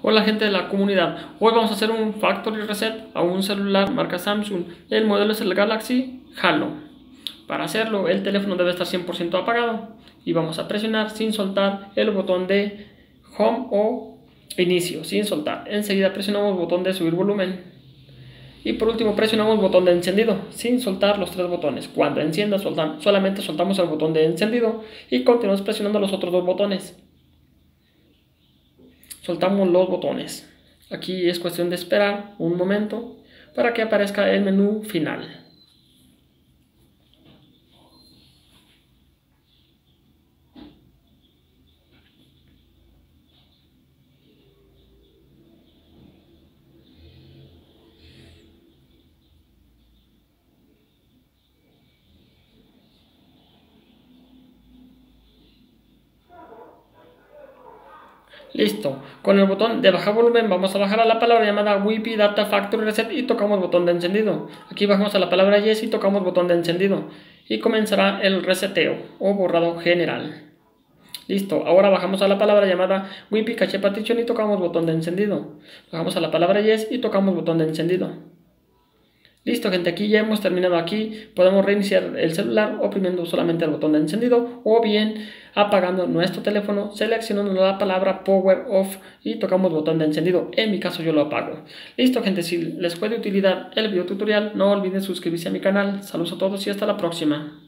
Hola gente de la comunidad, hoy vamos a hacer un factory reset a un celular marca Samsung. El modelo es el Galaxy Halo. Para hacerlo el teléfono debe estar 100% apagado y vamos a presionar sin soltar el botón de Home o Inicio, sin soltar. Enseguida presionamos el botón de subir volumen y por último presionamos el botón de encendido sin soltar los tres botones. Cuando encienda solamente soltamos el botón de encendido y continuamos presionando los otros dos botones. Soltamos los botones. Aquí es cuestión de esperar un momento para que aparezca el menú final. Listo, con el botón de bajar volumen vamos a bajar a la palabra llamada Wi-Fi Data Factory Reset y tocamos botón de encendido. Aquí bajamos a la palabra Yes y tocamos botón de encendido y comenzará el reseteo o borrado general. Listo, ahora bajamos a la palabra llamada Wi-Fi Cache Partition y tocamos botón de encendido. Bajamos a la palabra Yes y tocamos botón de encendido. Listo gente, aquí ya hemos terminado. Aquí podemos reiniciar el celular oprimiendo solamente el botón de encendido o bien apagando nuestro teléfono, seleccionando la palabra Power Off y tocamos botón de encendido. En mi caso yo lo apago. Listo gente, si les fue de utilidad el video tutorial no olviden suscribirse a mi canal. Saludos a todos y hasta la próxima.